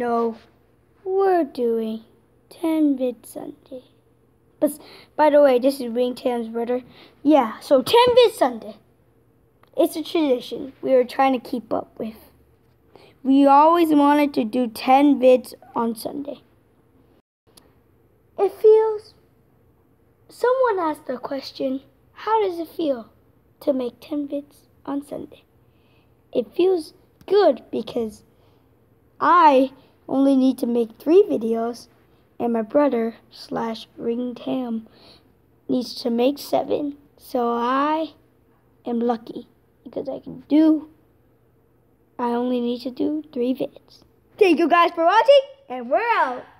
know, we're doing 10 Vid Sunday. But by the way, this is Ring Tam's brother. Yeah, so 10 Vid Sunday. It's a tradition we were trying to keep up with. We always wanted to do 10 vids on Sunday. It feels... Someone asked the question, how does it feel to make 10 vids on Sunday? It feels good because I only need to make 3 videos and my brother / Ring Tam needs to make 7. So I am lucky because I only need to do 3 vids. Thank you guys for watching and we're out.